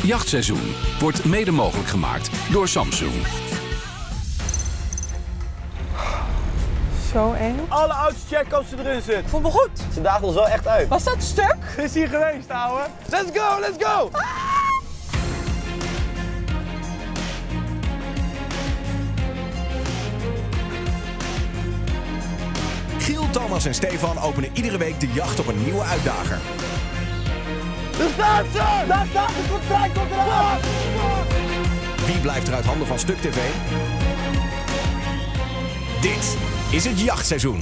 Jachtseizoen wordt mede mogelijk gemaakt door Samsung. Zo eng. Alle auto's checken of ze erin zit. Voel me goed. Ze daagt ons wel echt uit. Was dat stuk? Is hier geweest, ouwe. Let's go, let's go! Giel, Thomas en Stefan openen iedere week de jacht op een nieuwe uitdager. Daar staat ze! Daar staat de contract, komt eraan! Wie blijft er uit handen van Stuk TV? Dit is het jachtseizoen.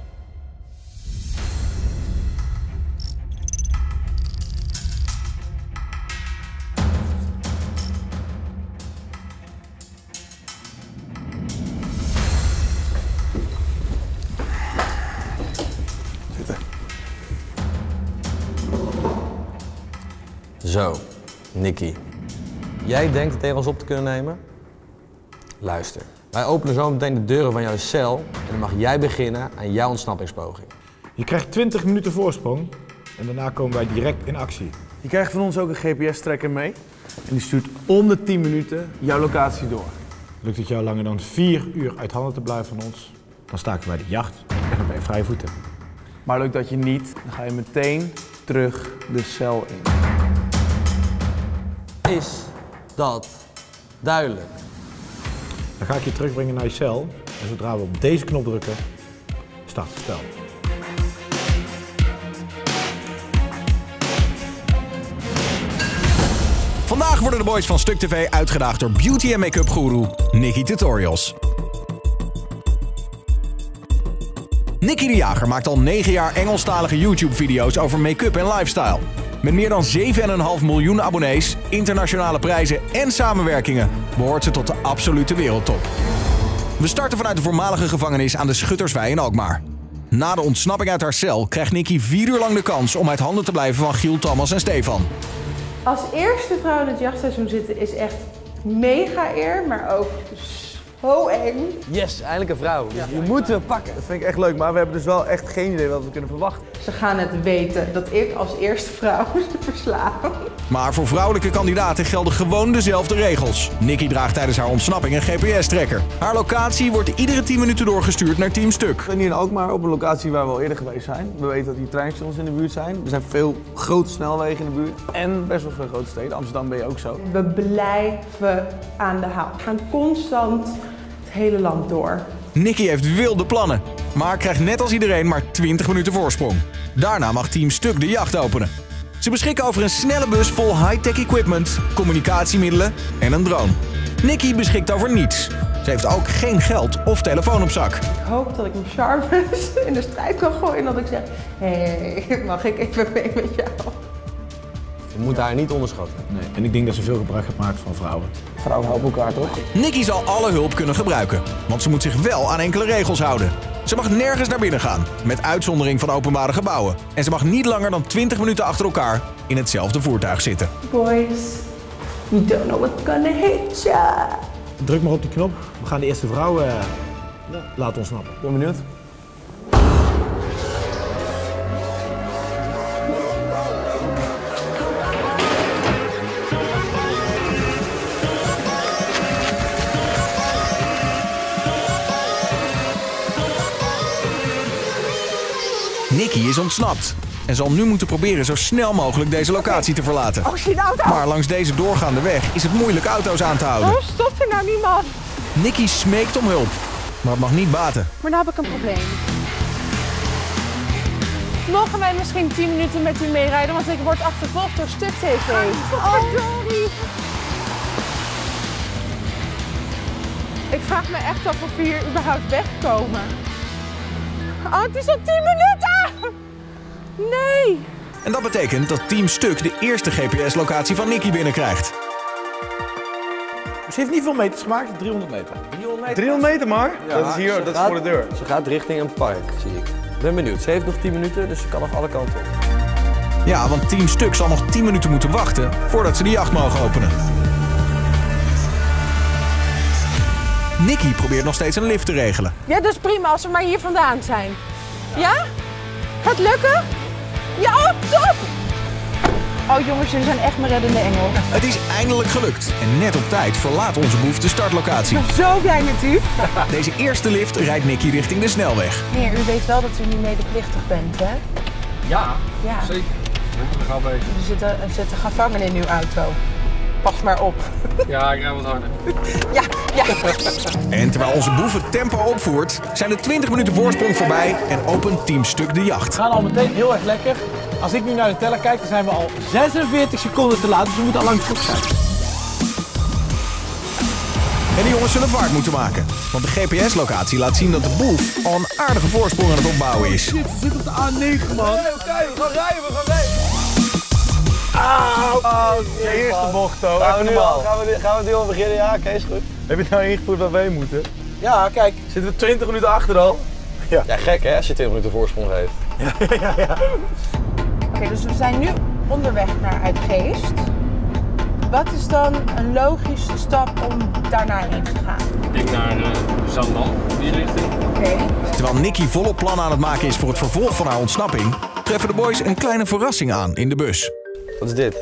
Zo, Nicky. Jij denkt het tegen ons op te kunnen nemen? Luister. Wij openen zo meteen de deuren van jouw cel en dan mag jij beginnen aan jouw ontsnappingspoging. Je krijgt 20 minuten voorsprong en daarna komen wij direct in actie. Je krijgt van ons ook een GPS-tracker mee. En die stuurt om de 10 minuten jouw locatie door. Lukt het jou langer dan 4 uur uit handen te blijven van ons, dan staken wij de jacht en dan ben je vrije voeten. Maar lukt dat je niet, dan ga je meteen terug de cel in. Is dat duidelijk? Dan ga ik je terugbrengen naar je cel en zodra we op deze knop drukken, start het spel. Vandaag worden de boys van Stuk TV uitgedaagd door beauty- en make-up goeroe Nicky Tutorials. Nicky de Jager maakt al 9 jaar Engelstalige YouTube-video's over make-up en lifestyle. Met meer dan 7,5 miljoen abonnees, internationale prijzen en samenwerkingen behoort ze tot de absolute wereldtop. We starten vanuit de voormalige gevangenis aan de Schutterswei in Alkmaar. Na de ontsnapping uit haar cel krijgt Nicky 4 uur lang de kans om uit handen te blijven van Giel, Thomas en Stefan. Als eerste vrouw in het jachtseizoen zitten is echt mega eer, maar ook zo eng. Yes, eindelijk een vrouw. Dus je moet we pakken. Dat vind ik echt leuk, maar we hebben dus wel echt geen idee wat we kunnen verwachten. Ze gaan het weten dat ik als eerste vrouw ze versla. Maar voor vrouwelijke kandidaten gelden gewoon dezelfde regels. Nicky draagt tijdens haar ontsnapping een GPS-tracker. Haar locatie wordt iedere 10 minuten doorgestuurd naar Team Stuk. We zijn hier in Alkmaar op een locatie waar we al eerder geweest zijn. We weten dat hier treinstations in de buurt zijn. Er zijn veel grote snelwegen in de buurt. En best wel veel grote steden. Amsterdam ben je ook zo. We blijven aan de haal. We gaan constant het hele land door. Nicky heeft wilde plannen, maar krijgt net als iedereen maar 20 minuten voorsprong. Daarna mag Team Stuk de jacht openen. Ze beschikken over een snelle bus vol high-tech equipment, communicatiemiddelen en een drone. Nicky beschikt over niets. Ze heeft ook geen geld of telefoon op zak. Ik hoop dat ik mijn charmes in de strijd kan gooien en dat ik zeg: hé, mag ik even mee met jou? Je moet haar niet onderschatten. Nee, en ik denk dat ze veel gebruik heeft gemaakt van vrouwen. Vrouwen helpen elkaar toch? Nicky zal alle hulp kunnen gebruiken, want ze moet zich wel aan enkele regels houden. Ze mag nergens naar binnen gaan, met uitzondering van openbare gebouwen. En ze mag niet langer dan 20 minuten achter elkaar in hetzelfde voertuig zitten. Boys, you don't know what's gonna hit ya. Druk maar op die knop. We gaan de eerste vrouw laten ontsnappen. Ik ben benieuwd. Nicky is ontsnapt en zal nu moeten proberen zo snel mogelijk deze locatie te verlaten. Oh, zie de auto! Maar langs deze doorgaande weg is het moeilijk auto's aan te houden. Oh, stopt er nou niemand? Nicky smeekt om hulp, maar het mag niet baten. Maar nu heb ik een probleem. Mogen wij misschien 10 minuten met u meerijden, want ik word achtervolgd door Stuk TV. Oh, sorry. Ik vraag me echt af of we hier überhaupt wegkomen. Oh, het is al 10 minuten! Nee! En dat betekent dat Team Stuk de eerste GPS-locatie van Nicky binnenkrijgt. Ze heeft niet veel meters gemaakt, 300 meter. 300 meter maar? Ja, dat is hier, dat is voor de deur. Ze gaat richting een park, zie ik. Ik ben benieuwd. Ze heeft nog 10 minuten, dus ze kan nog alle kanten op. Ja, want Team Stuk zal nog 10 minuten moeten wachten voordat ze de jacht mogen openen. Nicky probeert nog steeds een lift te regelen. Ja, dat is prima als we maar hier vandaan zijn. Ja? Gaat lukken? Ja, oh, top! Oh jongens, jullie zijn echt mijn reddende engel. Het is eindelijk gelukt en net op tijd verlaat onze boef de startlocatie. Ik ben zo blij met u. Deze eerste lift rijdt Nicky richting de snelweg. Meneer, u weet wel dat u niet medeplichtig bent, hè? Ja, Ja. zeker. We gaan weten. Er zitten gevangenen in uw auto. Pas maar op. Ja, ik rij wat harder. Ja, ja. En terwijl onze boef het tempo opvoert, zijn de 20 minuten voorsprong voorbij en opent Team Stuk de jacht. We gaan al meteen heel erg lekker. Als ik nu naar de teller kijk, dan zijn we al 46 seconden te laat. Dus we moeten al lang terug zijn. En de jongens zullen vaart moeten maken. Want de GPS-locatie laat zien dat de boef al een aardige voorsprong aan het opbouwen is. Shit, ze zit op de A9, man. Oké, we gaan rijden. Auw! De eerste bocht, hoor. Gaan we nu al beginnen? Ja, oké, is goed. Heb je het nou ingevoerd waar we heen moeten? Ja, kijk. Zitten we 20 minuten achter al? Ja, gek hè, als je 20 minuten voorsprong heeft. Oké, dus we zijn nu onderweg naar Uitgeest. Wat is dan een logische stap om daarna heen te gaan? Ik naar Zandam, die richting. Oké. Terwijl Nicky volop plannen aan het maken is voor het vervolg van haar ontsnapping, treffen de boys een kleine verrassing aan in de bus. Wat is dit?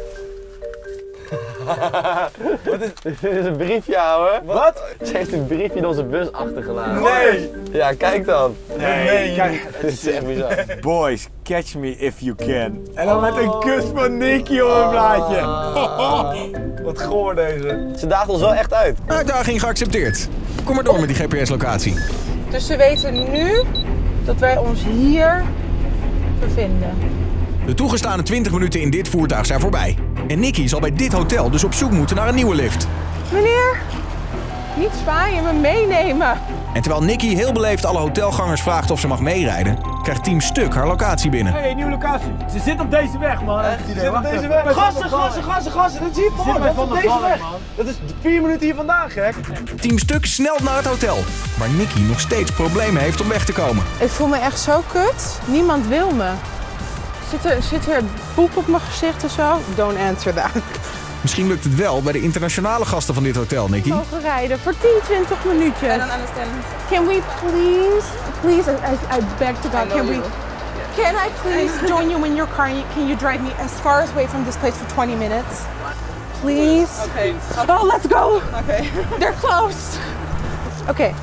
Dit is een briefje, ouwe. Wat? Ze heeft een briefje in onze bus achtergelaten. Nee! Ja, kijk dan. Nee, kijk. Dit is echt bizar. Boys, catch me if you can. En dan met een kus van Nicky op een blaadje. Wat goor deze. Ze daagt ons wel echt uit. Uitdaging geaccepteerd. Kom maar door met die GPS-locatie. Dus ze weten nu dat wij ons hier bevinden. De toegestane 20 minuten in dit voertuig zijn voorbij. En Nicky zal bij dit hotel dus op zoek moeten naar een nieuwe lift. Meneer, niet zwaaien, me meenemen. En terwijl Nicky heel beleefd alle hotelgangers vraagt of ze mag meerijden, krijgt Team Stuk haar locatie binnen. Hey, nieuwe locatie. Ze zit op deze weg, man. Ze zit op deze weg. Gassen. Dat zie je voor me. Dat is op deze weg. Dat is 4 minuten hier vandaan, gek. Team Stuk snelt naar het hotel, waar Nicky nog steeds problemen heeft om weg te komen. Ik voel me echt zo kut. Niemand wil me. Zit er poep op mijn gezicht of zo? Don't answer that. Misschien lukt het wel bij de internationale gasten van dit hotel, Nicky. We mogen rijden voor 10, 20 minuutjes. I don't understand. Can we please, I beg to God, can I please join you in your car and can you drive me as far away from this place for 20 minutes? Please? Okay. Oh, let's go. Okay. They're close. Okay.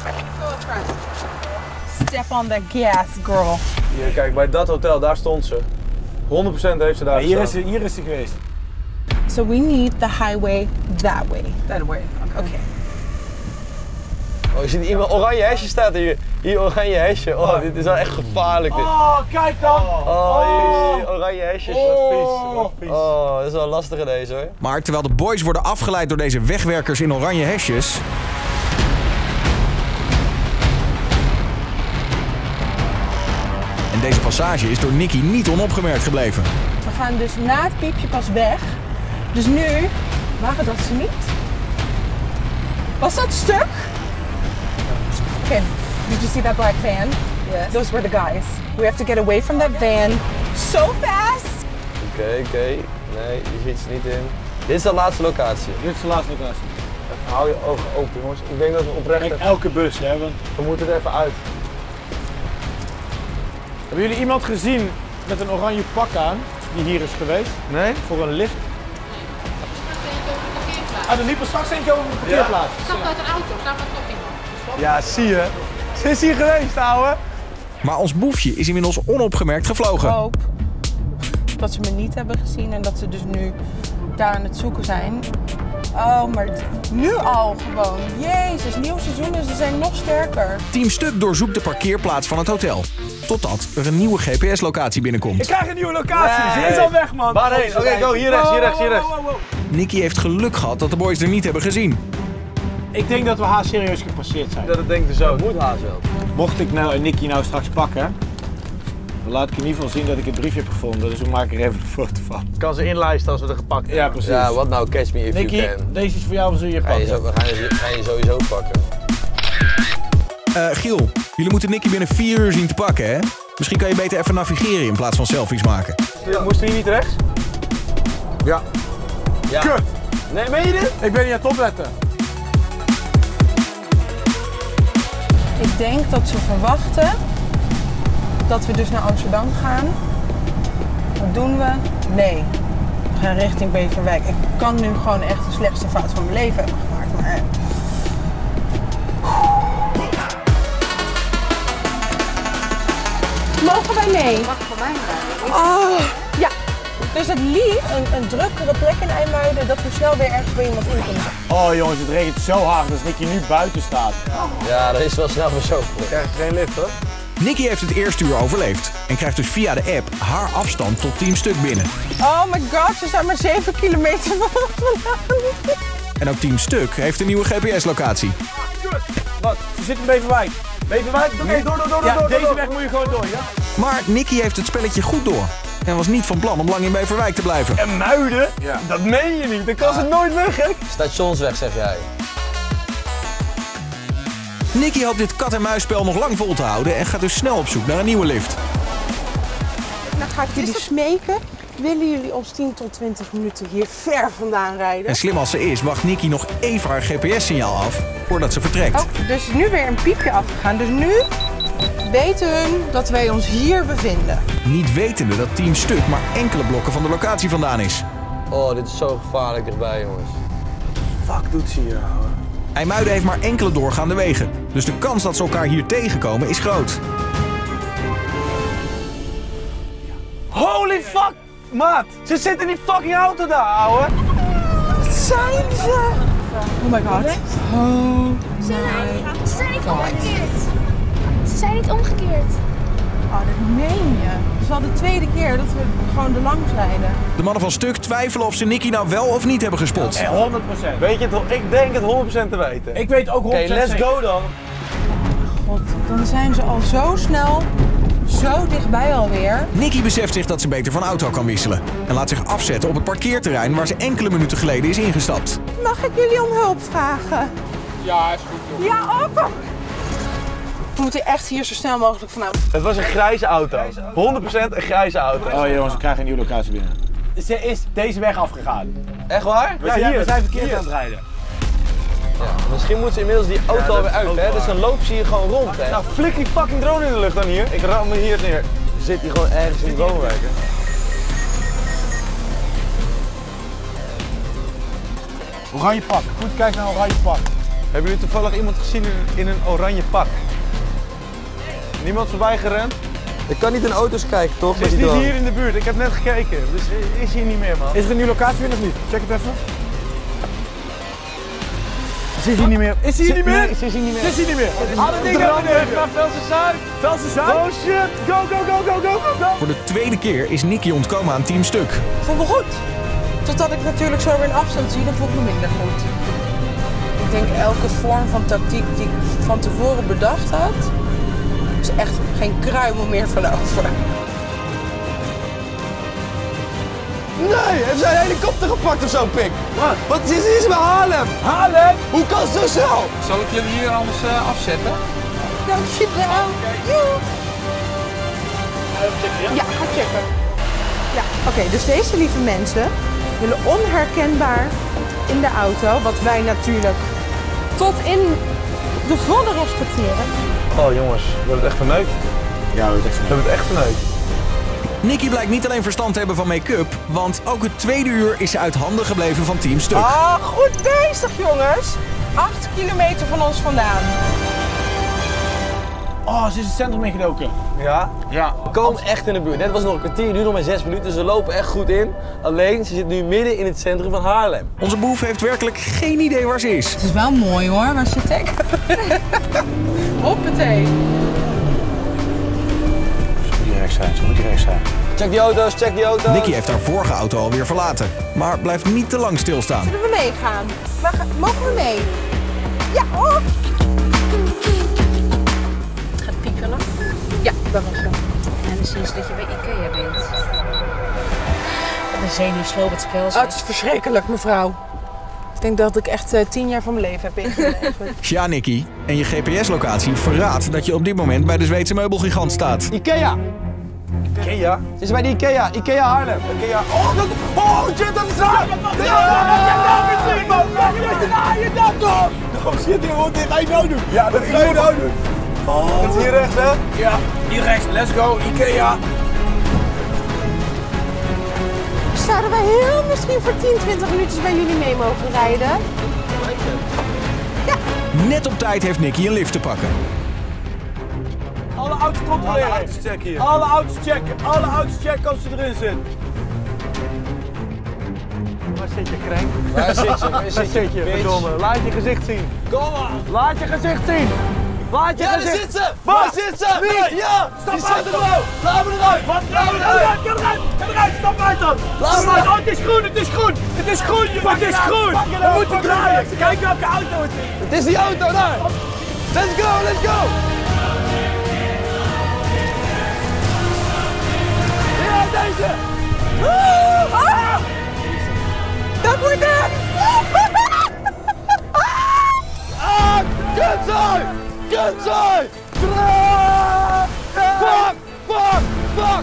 Step on the gas, girl. Hier, kijk, bij dat hotel, daar stond ze. 100% heeft ze daar Hier gestaan. is ze geweest. So we need the highway that way. That way. Okay. Oh, je ziet iemand oranje hesje staat hier. Hier oranje hesje. Oh, dit is wel echt gevaarlijk. Dit. Oh, kijk dan. Hier, oranje hesjes. Wat vies. Oh, dat is wel lastiger deze hoor. Maar terwijl de boys worden afgeleid door deze wegwerkers in oranje hesjes, en deze passage is door Nicky niet onopgemerkt gebleven. We gaan dus na het piepje pas weg. Dus nu waren dat ze niet. Was dat stuk? Okay, did you see that black van? Yes. Those were the guys. We have to get away from that van so fast. Oké. Nee, je ziet ze niet in. Dit is de laatste locatie. Dit is de laatste locatie. Hou je ogen open, jongens. Ik denk dat we oprecht Kijk, elke bus, hè. Want... we moeten er even uit. Hebben jullie iemand gezien met een oranje pak aan, die hier is geweest? Nee? Voor een lift? Ah, er liep er straks eentje over de parkeerplaats. Ik stap uit een auto, staat er nog iemand. Ja, zie je. Ze is hier geweest, ouwe. Maar ons boefje is inmiddels onopgemerkt gevlogen. Ik hoop dat ze me niet hebben gezien en dat ze dus nu daar aan het zoeken zijn. Oh, maar nu al gewoon. Jezus, nieuw seizoen en ze zijn nog sterker. Team Stuk doorzoekt de parkeerplaats van het hotel. Totdat er een nieuwe GPS-locatie binnenkomt. Ik krijg een nieuwe locatie, ze is al weg, man. Waarheen? Oké, go, hier rechts. Nicky heeft geluk gehad dat de boys er niet hebben gezien. Ik denk dat we haar serieus gepasseerd zijn. Dat denk ik dus ook. Moet haast wel. Mocht ik Nicky nou straks pakken, dan laat ik in ieder geval zien dat ik het briefje heb gevonden. Dus we maken er even een foto van. Kan ze inlijsten als we er gepakt hebben. Ja, precies. Ja, wat nou, catch me if Nicky, you can. deze is voor jou, we zullen je pakken. We gaan je sowieso pakken. Giel, jullie moeten Nicky binnen 4 uur zien te pakken, hè? Misschien kan je beter even navigeren in plaats van selfies maken. Moesten we hier niet rechts? Ja. Ja. Kut! Nee, meen je dit? Ik ben niet aan het opletten. Ik denk dat ze verwachten dat we dus naar Amsterdam gaan. Wat doen we? Nee. gaan richting Beverwijk. Ik kan nu gewoon echt de slechtste fout van mijn leven hebben gemaakt. Maar... Mogen wij mee? Mag voor mij rijden? Oh, ja. Dus het liefst een drukkere plek in IJmuiden, dat we snel weer ergens bij iemand in kunnen zijn. Oh jongens, het regent zo hard dat Nicky nu buiten staat. Ja, dat is wel snel verzopen. Dan krijg je geen lift hoor. Nicky heeft het eerste uur overleefd en krijgt dus via de app haar afstand tot Team Stuk binnen. Oh my god, ze zijn maar 7 kilometer vandaan. En ook Team Stuk heeft een nieuwe GPS-locatie. Wat? Ze zit in Beverwijk. Beverwijk? Oké, door. Deze weg moet je gewoon door, ja? Maar Nicky heeft het spelletje goed door en was niet van plan om lang in Beverwijk te blijven. En Muiden? Ja. Dat meen je niet, dan kan ze nooit weg, hè? Stationsweg, zeg jij. Nicky hoopt dit kat-en-muisspel nog lang vol te houden en gaat dus snel op zoek naar een nieuwe lift. Dan ga ik jullie smeken. Willen jullie ons 10 tot 20 minuten hier ver vandaan rijden? En slim als ze is, wacht Nicky nog even haar GPS-signaal af voordat ze vertrekt. Oh, dus nu weer een piepje afgegaan. Dus nu weten hun dat wij ons hier bevinden. Niet wetende dat Team Stuk maar enkele blokken van de locatie vandaan is. Oh, dit is zo gevaarlijk dichtbij, jongens. Fuck doet ze hier, ouwe. IJmuiden heeft maar enkele doorgaande wegen. Dus de kans dat ze elkaar hier tegenkomen is groot. Holy fuck! Maat, ze zit in die fucking auto daar, ouwe. Wat zijn ze? Oh my god. Ze zijn niet omgekeerd. Ze zijn niet omgekeerd. Oh, dat meen je. Het is al de tweede keer dat we gewoon er langs rijden. De mannen van Stuk twijfelen of ze Nicky nou wel of niet hebben gespot. 100%. Weet je het, ik denk het 100% te weten. Ik weet ook 100%. Oké, let's go dan. God, dan zijn ze al zo snel, zo dichtbij alweer. Nicky beseft zich dat ze beter van auto kan wisselen. En laat zich afzetten op het parkeerterrein waar ze enkele minuten geleden is ingestapt. Mag ik jullie om hulp vragen? Ja, is goed. Ja, ook. We moeten echt hier zo snel mogelijk vanaf. Het was een grijze auto. 100% een grijze auto. Oh jongens, we krijgen een nieuwe locatie binnen. Ze is deze weg afgegaan. Echt waar? We zijn verkeerd aan het rijden. Ja, misschien moet ze inmiddels die auto alweer uit, hè? Dus dan loopt ze hier gewoon rond, hè? Nou, flik die fucking drone in de lucht dan hier. Ik ram me hier neer. Zit hij gewoon ergens in de woonwijk, hè? Oranje pak. Goed kijken naar oranje pak. Hebben jullie toevallig iemand gezien in een oranje pak? Niemand voorbij gerend? Ik kan niet in auto's kijken, toch? Ze is niet hier in de buurt. Ik heb net gekeken. Dus is hier niet meer, man. Is er een nieuwe locatie binnen of niet? Check het even. Ze is hier niet meer. Is ze hier niet meer? Nee, ze is hier niet meer. Ze is hier niet meer. Alle dingen naar Velsen-Zuid. Velsen-Zuid? Oh shit. Go. Voor de tweede keer is Nicky ontkomen aan Team Stuk. Ik voel me goed. Totdat ik natuurlijk zo weer een afstand zie, dan voel ik me minder goed. Ik denk elke vorm van tactiek die ik van tevoren bedacht had, is echt geen kruimel meer van over. Nee, hebben zij een helikopter gepakt of zo, pik? Wat is hier bij Haarlem? Haarlem? Hoe kan het zo snel? Zal ik jullie hier anders afzetten? Dankjewel. Ja, ga checken. Ja, oké, dus deze lieve mensen willen onherkenbaar in de auto, wat wij natuurlijk tot in de volle respecteren. Oh jongens, we hebben het echt verneukt. Ja, we hebben het echt verneukt. Nicky blijkt niet alleen verstand te hebben van make-up, want ook het tweede uur is ze uit handen gebleven van Team Stuk. Ah, goed bezig jongens. 8 kilometer van ons vandaan. Oh, ze is het centrum ingedoken. Ja? Ja. We komen echt in de buurt. Net was nog een kwartier, nu nog maar 6 minuten. Dus we lopen echt goed in. Alleen, ze zit nu midden in het centrum van Haarlem. Onze boef heeft werkelijk geen idee waar ze is. Het is wel mooi hoor, waar zit ik? Hoppatee. Ze moet hier rechts zijn. Check die auto's, check die auto's. Nicky heeft haar vorige auto alweer verlaten, maar blijft niet te lang stilstaan. Zullen we meegaan? Mogen we mee? Ja, oh! Het gaat piekelen. Ja, dat was zo. En sinds dat je bij Ikea bent. De zenuwsloop het spel. Oh, het is verschrikkelijk, mevrouw. Ik denk dat ik echt 10 jaar van mijn leven heb ingeleverd. Ja, Nicky. En je GPS-locatie verraadt dat je op dit moment bij de Zweedse meubelgigant staat. Ikea! Ikea? Ze is bij de Ikea. Ikea Haarlem. Ikea. Oh shit, dat is raar! Oh shit, wat ga je nou doen? Ja, dat ga je nou doen. Oh. Dat is hier rechts, hè? Ja, hier rechts. Let's go, Ikea. Zouden wij heel misschien voor 10-20 minuutjes bij jullie mee mogen rijden? Ja. Net op tijd heeft Nicky een lift te pakken. Alle auto's controleren. Alle auto's checken hier. Alle auto's checken. Alle auto's checken of ze erin zitten. Waar zit je, Krenk? Waar zit je? Waar zit je, verdomme. Laat je gezicht zien. Kom maar. Laat je gezicht zien. Laat je gezicht. Daar zit ze! Waar zit ze? Wie? Ja! Stap uit de bouw. Laat me eruit. Wat? Laat me eruit. Ga eruit. Ga eruit. Stap uit dan. Laat me eruit. Oh, het is groen. Het is groen. Het is groen. Het is groen. We moeten draaien. Kijk welke auto het is. Het is die auto daar! Let's go, let's go! Ja, deze. Dat wordt hem! Kutzooi! Kutzooi! Fuck! Fuck! Fuck!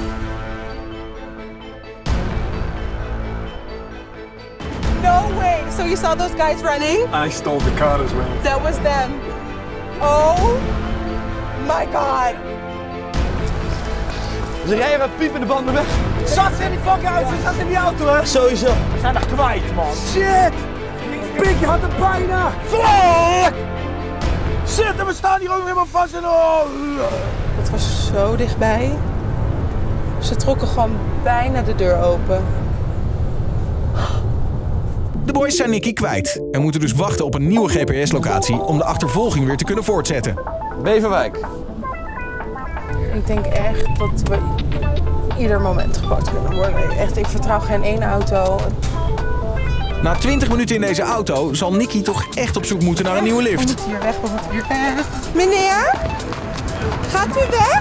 No way! So you saw those guys running? I stole the car as well. That was them. Oh my god. Ze rijden met piep in de banden weg. Zat ze in die fucking auto? Ze zat in die auto, hè? Sowieso. We zijn er kwijt, man. Shit! Pik, je had het bijna. Fuck! Shit, en we staan hier ook helemaal vast in. Het was zo dichtbij. Ze trokken gewoon bijna de deur open. De boys zijn Nicky kwijt en moeten dus wachten op een nieuwe GPS-locatie om de achtervolging weer te kunnen voortzetten. Beverwijk. Ik denk echt dat we ieder moment gepakt kunnen worden. Echt, ik vertrouw geen ene auto. Na 20 minuten in deze auto zal Nicky toch echt op zoek moeten naar een nieuwe lift. We moeten hier weg, we moeten hier weg. Meneer, gaat u weg?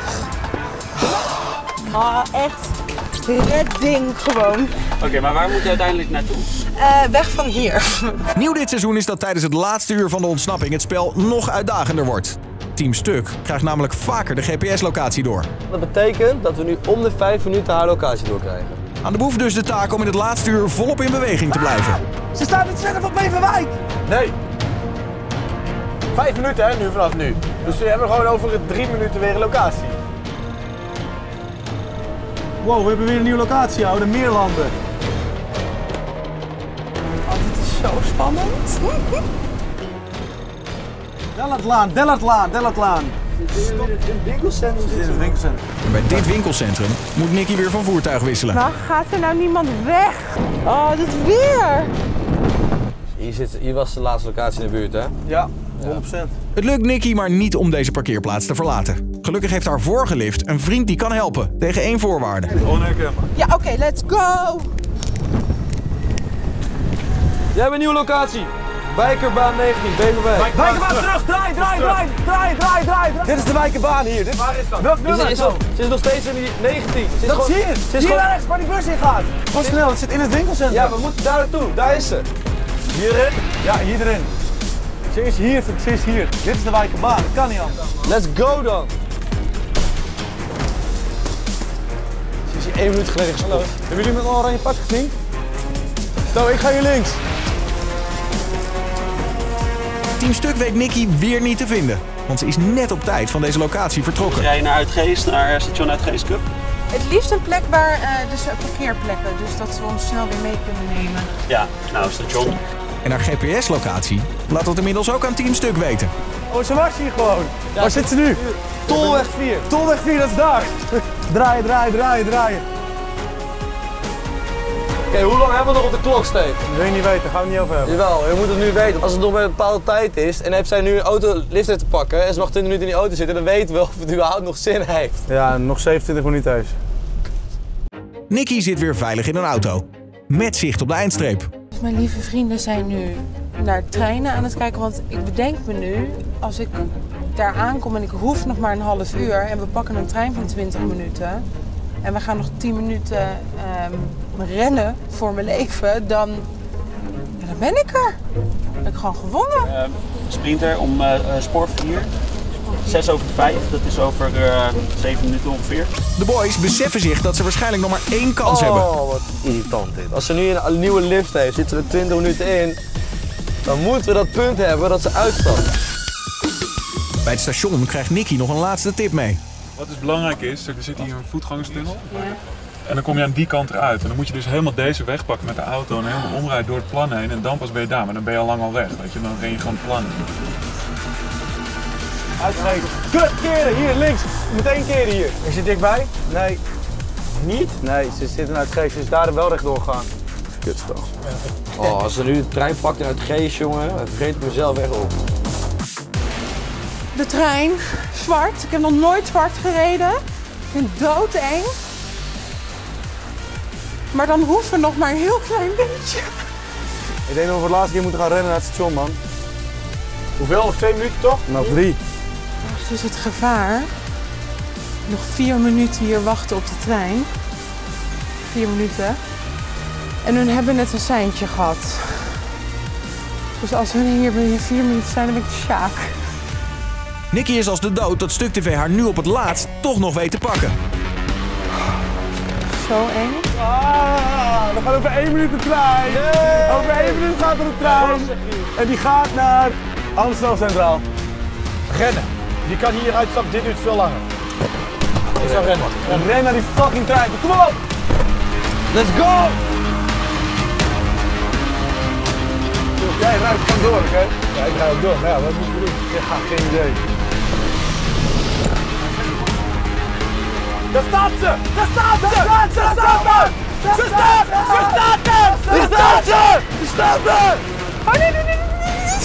Ah, echt redding gewoon. Oké, maar waar moet je uiteindelijk naartoe? Weg van hier. Nieuw dit seizoen is dat tijdens het laatste uur van de ontsnapping het spel nog uitdagender wordt. Team Stuk krijgt namelijk vaker de GPS-locatie door. Dat betekent dat we nu om de 5 minuten haar locatie doorkrijgen. Aan de boef dus de taak om in het laatste uur volop in beweging te blijven. Ze staat niet verder van Beverwijk. Nee. 5 minuten, hè, nu vanaf nu. Dus we hebben gewoon over 3 minuten weer een locatie. Wow, we hebben weer een nieuwe locatie, ouwe. De Meerlanden. Oh, dit is zo spannend. Dellertlaan, Dellertlaan, Dellertlaan. Dit is in het winkelcentrum. Dit is het winkelcentrum. En bij dit winkelcentrum moet Nicky weer van voertuig wisselen. Maar gaat er nou niemand weg? Oh, dit weer. Hier was de laatste locatie in de buurt, hè? Ja, 100%. Het lukt Nicky maar niet om deze parkeerplaats te verlaten. Gelukkig heeft haar vorige lift een vriend die kan helpen, tegen 1 voorwaarde. Onherkenbaar. Ja, oké, let's go. Jij hebt een nieuwe locatie. Wijkerbaan 19, Beverwijk. Wijkerbaan terug, draai, draai, draai, draai, draai, draai. Dit is de Wijkerbaan hier. Waar is dat? Welk nummer? Ze is nog steeds in die 19. Dat zie je. Hier rechts, waar die bus in gaat. Gewoon snel, het zit in het winkelcentrum. Ja, we moeten daar naartoe. Daar is ze. Hierin? Ja, hier erin. Ze is hier, ze is hier. Dit is de Wijkerbaan, dat kan niet anders. Let's go dan. Ze is hier 1 minuut geleden gespot. Hebben jullie met een oranje pak gezien? Zo, ik ga hier links. Team Stuk weet Nicky weer niet te vinden, want ze is net op tijd van deze locatie vertrokken. Rij je naar Uitgeest, naar station Uitgeest Cup? Het liefst een plek waar, dus parkeerplekken, dus dat ze ons snel weer mee kunnen nemen. Ja, nou station. En haar GPS-locatie laat dat inmiddels ook aan Team Stuk weten. Oh, ze was hier gewoon. Ja, waar zit ze nu? Tolweg 4. Tolweg 4, dat is daar. Draaien, draaien, draaien, draaien. Oké, hoe lang hebben we nog op de klok, Steve? Dat wil je niet weten, gaan we het niet over hebben. Jawel, je moet het nu weten. Als het nog bij een bepaalde tijd is en heeft zij nu een autolift te pakken en ze mag 20 minuten in die auto zitten, dan weten we of het überhaupt nog zin heeft. Ja, nog 27 minuten heeft. Nicky zit weer veilig in een auto, met zicht op de eindstreep. Dus mijn lieve vrienden zijn nu naar treinen aan het kijken, want ik bedenk me nu, als ik daar aankom en ik hoef nog maar een half uur en we pakken een trein van 20 minuten en we gaan nog 10 minuten rennen voor mijn leven, dan ben ik er. Dan heb ik gewoon gewonnen. Sprinter om spoor 4. 6 over 5, dat is over 7 minuten ongeveer. De boys beseffen zich dat ze waarschijnlijk nog maar 1 kans hebben. Oh, wat irritant dit. Als ze nu een nieuwe lift heeft, zitten er 20 minuten in, dan moeten we dat punt hebben dat ze uitstapt. Bij het station krijgt Nicky nog een laatste tip mee. Wat dus belangrijk is, er zit hier een voetgangerstunnel. En dan kom je aan die kant eruit. En dan moet je dus helemaal deze weg pakken met de auto en helemaal omrijden door het plan heen. En dan pas ben je daar, maar dan ben je al lang al weg. Weet je, dan ren je gewoon het plan in. Uitsteken. Kut, keren, hier links. Meteen keren hier. Is je dichtbij? Nee. Niet? Nee, ze zitten uit Geest, ze is daar wel rechtdoor gegaan. Kutspel. Oh, als ze nu de trein pakt uit Geest, jongen, dan vergeet ik mezelf echt op. De trein, zwart. Ik heb nog nooit zwart gereden. Ik vind het doodeng. Maar dan hoeven we nog maar een heel klein beetje. Ik denk dat we voor de laatste keer moeten gaan rennen naar het station, man. Hoeveel? Nog 2 minuten toch? Nog 3. Dus het gevaar. Nog 4 minuten hier wachten op de trein. 4 minuten. En hun hebben net een seintje gehad. Dus als hun hier binnen 4 minuten zijn, dan ben ik de Sjaak. Nicky is als de dood dat Stuk TV haar nu op het laatst toch nog weet te pakken. Zo eng. We gaan over 1 minuut de trein. Yeah. Over 1 minuut gaat er de trein. En die gaat naar Amsterdam Centraal. Rennen. Die kan hier uitstappen, dit duurt veel langer. Ik zou rennen. Ren naar die fucking trein. Kom op! Let's go! Jij ruikt gewoon door, oké? Ja, ik ga ook door. Maar ja, wat moet ik doen? Ik ga geen idee. Daar staat ze! Daar staat ze! Daar staat ze! Ze staat! Ze staat er! Daar staat ze! Ze staat er! Oh nee, nee, nee, nee.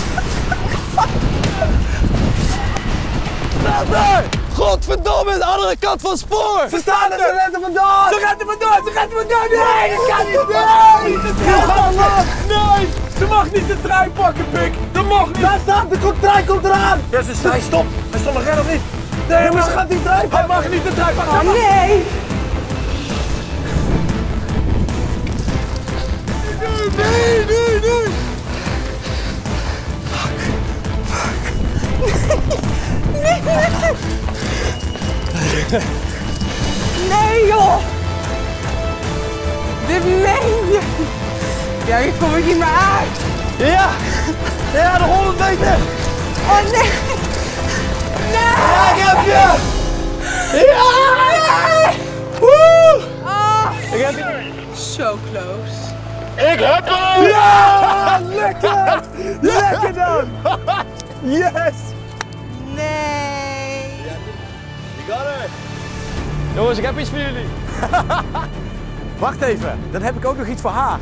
Staat er! Godverdomme, aan de andere kant van het spoor! Ze staan er! Ze rennen vandoor! Ze rennen vandoor! Ze rennen vandoor! Nee, dat kan niet! Nee! Nee! Ze mag niet de trein pakken, Pik! Dat mag niet! Daar staat de trein, komt eraan! Ja, hij stopt! Hij stopt nog rennen of niet? Nee, maar ze gaat die trein pakken! Hij mag niet de trein pakken! Oh nee! Nee, nee, nee! Nee, nee. Nee joh! Dit meen je! Ja, hier kom ik niet meer uit! Ja! Ja, de 100 meter! Oh nee! Nee! Ja, ik heb je! Ja! Nee! Woe! Oh. Ik heb je! So close. Ik heb hem! Ja! Lekker! Lekker dan! Yes! Nee! Je got her! Jongens, ik heb iets voor jullie. Wacht even, dan heb ik ook nog iets voor haar.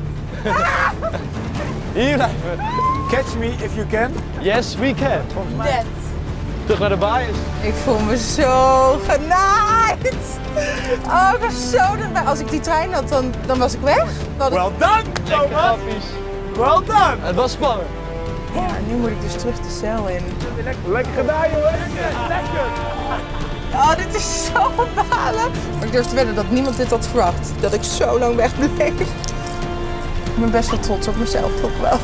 Hier blijven. Catch me if you can. Yes, we can. Volgens mij. Dead. Terug naar de baaiers. Ik voel me zo genaaid. Oh, ik was zo dichtbij. Als ik die trein had, dan was ik weg. Well done, Thomas. Well done. Het was spannend. Ja, nu moet ik dus terug de cel in. Lekker gedaan, jongen. Lekker. Oh, dit is zo balen. Maar ik durf te wedden dat niemand dit had verwacht. Dat ik zo lang weg bleef. Ik ben best wel trots op mezelf, toch wel.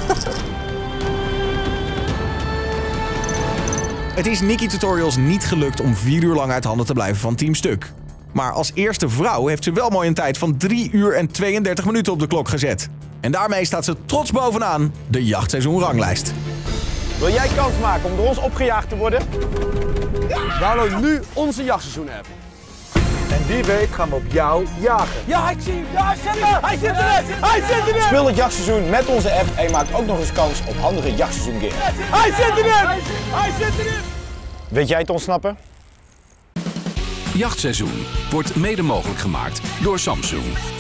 Het is Nicky Tutorials niet gelukt om 4 uur lang uit handen te blijven van Team Stuk. Maar als eerste vrouw heeft ze wel mooi een tijd van 3 uur en 32 minuten op de klok gezet. En daarmee staat ze trots bovenaan de jachtseizoenranglijst. Wil jij kans maken om door ons opgejaagd te worden? Download nu onze jachtseizoen-app. En wie weet gaan we op jou jagen. Ja, ik zie hem! Ja, hij zit er! Hij zit erin! Hij zit erin! Speel het jachtseizoen met onze app en maak ook nog eens kans op handige jachtseizoengear. Hij zit erin! Hij zit erin! Weet jij het ontsnappen? Jachtseizoen wordt mede mogelijk gemaakt door Samsung.